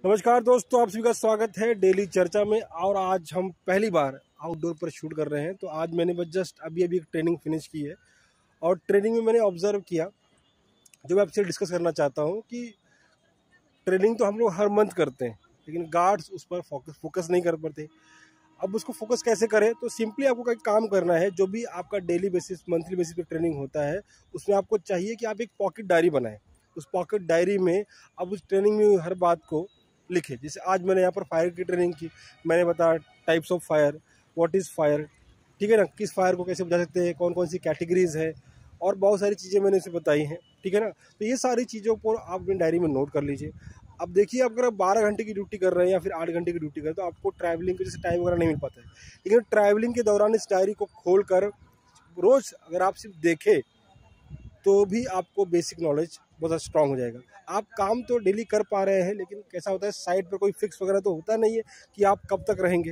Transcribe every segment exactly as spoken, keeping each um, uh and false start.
नमस्कार दोस्तों, आप सभी का स्वागत है डेली चर्चा में। और आज हम पहली बार आउटडोर पर शूट कर रहे हैं। तो आज मैंने बस जस्ट अभी अभी एक ट्रेनिंग फिनिश की है और ट्रेनिंग में मैंने ऑब्जर्व किया, जो मैं आपसे डिस्कस करना चाहता हूं कि ट्रेनिंग तो हम लोग हर मंथ करते हैं, लेकिन गार्ड्स उस पर फोकस फोकस नहीं कर पाते। अब उसको फोकस कैसे करें? तो सिंपली आपको एक काम करना है। जो भी आपका डेली बेसिस मंथली बेसिस पे ट्रेनिंग होता है, उसमें आपको चाहिए कि आप एक पॉकेट डायरी बनाएं। उस पॉकेट डायरी में आप उस ट्रेनिंग में हर बात को लिखे। जैसे आज मैंने यहाँ पर फायर की ट्रेनिंग की, मैंने बताया types of fire, what is fire, ठीक है ना, किस फायर को कैसे बुझा सकते हैं, कौन कौन सी कैटेगरीज है, और बहुत सारी चीज़ें मैंने इसे बताई हैं, ठीक है ना। तो ये सारी चीज़ों को आप अपनी डायरी में नोट कर लीजिए। अब देखिए, अगर आप बारह घंटे की ड्यूटी कर रहे हैं या फिर आठ घंटे की ड्यूटी कर रहे हैं, तो आपको ट्रैवलिंग के जैसे टाइम वगैरह नहीं मिल पाता है। लेकिन ट्रैवलिंग के दौरान इस डायरी को खोल कर रोज़ अगर आप सिर्फ देखें तो भी आपको बेसिक नॉलेज बहुत स्ट्रांग हो जाएगा। आप काम तो डेली कर पा रहे हैं, लेकिन कैसा होता है, साइड पर कोई फिक्स वगैरह तो होता नहीं है कि आप कब तक रहेंगे।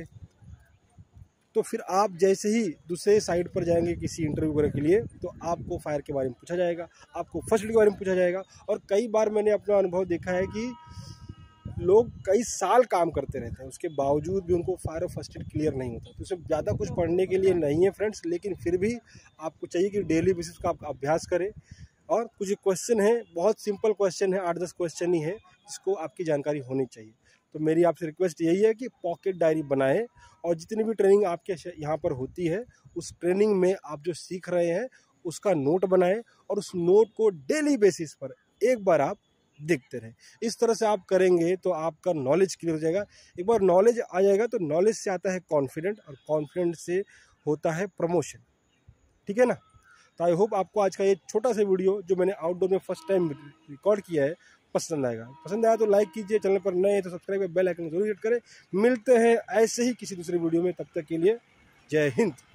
तो फिर आप जैसे ही दूसरे साइड पर जाएंगे किसी इंटरव्यू वगैरह के लिए, तो आपको फायर के बारे में पूछा जाएगा, आपको फर्स्ट एड के बारे में पूछा जाएगा। और कई बार मैंने अपना अनुभव देखा है कि लोग कई साल काम करते रहते हैं, उसके बावजूद भी उनको फायर और फर्स्ट एड क्लियर नहीं होता। तो उसमें ज़्यादा कुछ पढ़ने के लिए नहीं है फ्रेंड्स, लेकिन फिर भी आपको चाहिए कि डेली बेसिस का आप अभ्यास करें। और कुछ क्वेश्चन है, बहुत सिंपल क्वेश्चन है, आठ दस क्वेश्चन ही है, जिसको आपकी जानकारी होनी चाहिए। तो मेरी आपसे रिक्वेस्ट यही है कि पॉकेट डायरी बनाएं और जितनी भी ट्रेनिंग आपके यहाँ पर होती है, उस ट्रेनिंग में आप जो सीख रहे हैं उसका नोट बनाएं और उस नोट को डेली बेसिस पर एक बार आप देखते रहें। इस तरह से आप करेंगे तो आपका नॉलेज क्लियर हो जाएगा। एक बार नॉलेज आ जाएगा तो नॉलेज से आता है कॉन्फिडेंट, और कॉन्फिडेंट से होता है प्रमोशन, ठीक है ना। तो आई होप आपको आज का ये छोटा सा वीडियो जो मैंने आउटडोर में फर्स्ट टाइम रिकॉर्ड किया है पसंद आएगा। पसंद आया तो लाइक कीजिए, चैनल पर नए हैं तो सब्सक्राइब, बेल आइकन जरूर हिट करें। मिलते हैं ऐसे ही किसी दूसरे वीडियो में, तब तक के लिए जय हिंद।